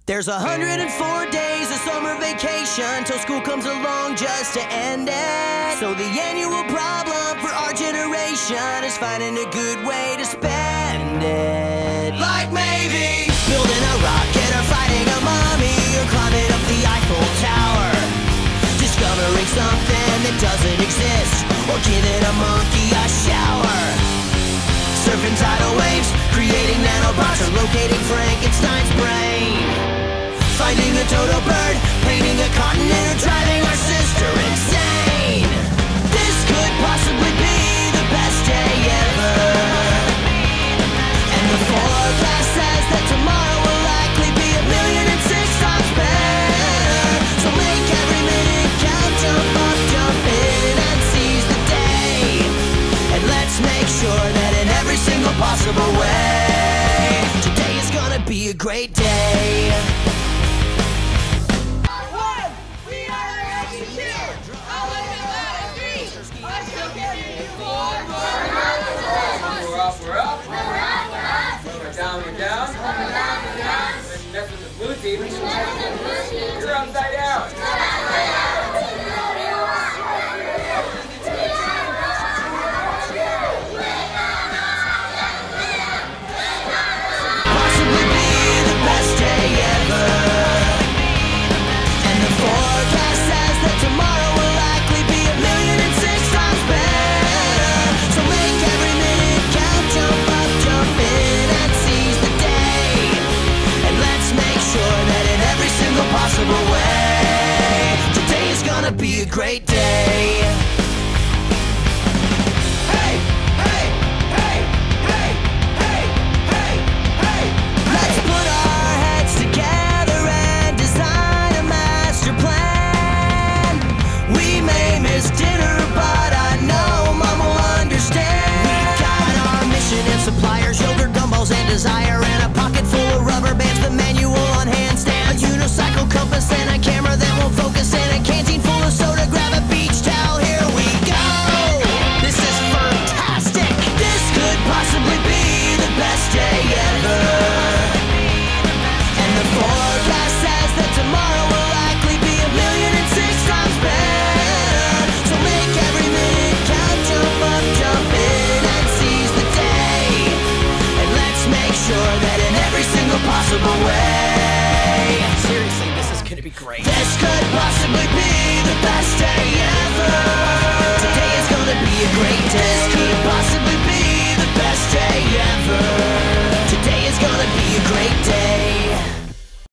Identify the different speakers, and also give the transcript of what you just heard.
Speaker 1: There's 104 days of summer vacation till school comes along just to end it. So the annual problem for our generation is finding a good way to spend it. Like maybe building a rocket or fighting a mummy or climbing up the Eiffel Tower, discovering something that doesn't exist or giving a monkey a shower, surfing tidal waves, creating nanobots or locating Frankenstein's brain, finding a dodo bird, painting a continent, or driving our sister insane. This could possibly be the best day ever, and the forecast says that tomorrow will likely be 1,000,006 times better. So make every minute count, jump up, jump in, and seize the day. And let's make sure that in every single possible way, today is gonna be a great day.
Speaker 2: We're up. We're down. And next with the blue team. You're upside down.
Speaker 1: Possibly be the best day ever, and the forecast says that tomorrow will likely be 1,000,006 times better. So make every minute count, jump up, jump in, and seize the day. And let's make sure that in every single possible way, today is gonna be a great day. Hey, hey, hey, hey, hey, hey, hey. Let's put our heads together and design a master plan. We may miss dinner, but I know Mom will understand. We've got our mission and suppliers, yogurt, gumballs, and desire, and a pocket full of rubber bands, the manual on handstand, a unicycle compass, and a camera that won't focus, and a canteen full of soda. Grab a beach towel, here we go. This is fantastic. This could possibly be the best day ever, and the forecast says that tomorrow will likely be 1,000,006 times better. So make every minute count, jump up, jump in, and seize the day. And let's make sure that in every single possible way, seriously, this is gonna be great. This could possibly be the best day ever. Today is gonna be a great day. This could possibly be the best day ever.